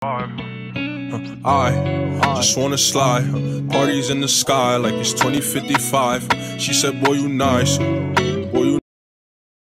I just wanna slide. Parties in the sky like it's 2055. She said, boy, you nice. Boy, you